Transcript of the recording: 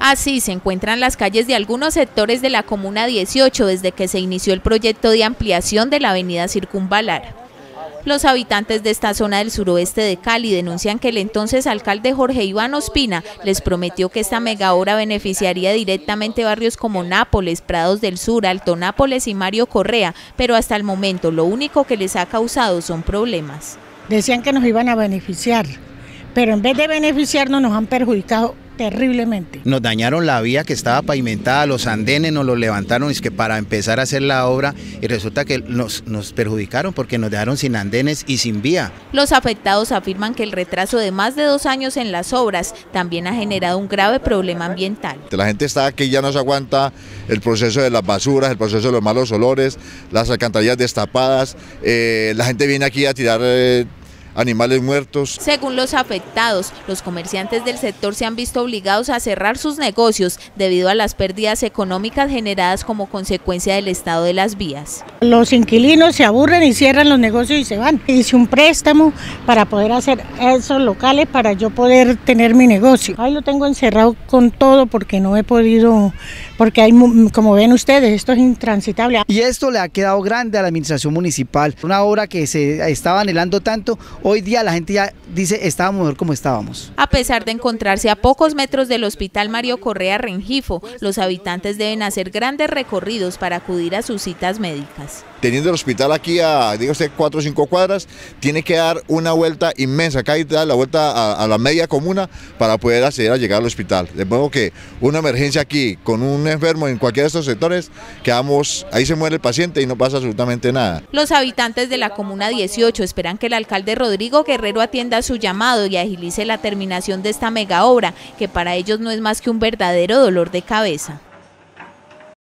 Así se encuentran las calles de algunos sectores de la Comuna 18 desde que se inició el proyecto de ampliación de la avenida Circunvalar. Los habitantes de esta zona del suroeste de Cali denuncian que el entonces alcalde Jorge Iván Ospina les prometió que esta megaobra beneficiaría directamente barrios como Nápoles, Prados del Sur, Alto Nápoles y Mario Correa, pero hasta el momento lo único que les ha causado son problemas. Decían que nos iban a beneficiar, pero en vez de beneficiarnos nos han perjudicado terriblemente. Nos dañaron la vía que estaba pavimentada, los andenes nos los levantaron es que para empezar a hacer la obra y resulta que nos perjudicaron porque nos dejaron sin andenes y sin vía. Los afectados afirman que el retraso de más de 2 años en las obras también ha generado un grave problema ambiental. La gente está aquí, ya no se aguanta el proceso de las basuras, el proceso de los malos olores, las alcantarillas destapadas, la gente viene aquí a tirar animales muertos. Según los afectados, los comerciantes del sector se han visto obligados a cerrar sus negocios debido a las pérdidas económicas generadas como consecuencia del estado de las vías. Los inquilinos se aburren y cierran los negocios y se van. Hice un préstamo para poder hacer esos locales para yo poder tener mi negocio. Ahí lo tengo encerrado con todo porque no he podido, porque hay, como ven ustedes, esto es intransitable. Y esto le ha quedado grande a la administración municipal. Una obra que se estaba anhelando tanto. Hoy día la gente ya dice, estábamos mejor como estábamos. A pesar de encontrarse a pocos metros del Hospital Mario Correa Rengifo, los habitantes deben hacer grandes recorridos para acudir a sus citas médicas. Teniendo el hospital aquí a, digo usted, 4 o 5 cuadras, tiene que dar una vuelta inmensa, acá hay que dar la vuelta a la media comuna para poder acceder a llegar al hospital. De modo que una emergencia aquí con un enfermo en cualquiera de estos sectores, quedamos, ahí se muere el paciente y no pasa absolutamente nada. Los habitantes de la Comuna 18 esperan que el alcalde Rodrigo Guerrero atienda su llamado y agilice la terminación de esta mega obra, que para ellos no es más que un verdadero dolor de cabeza.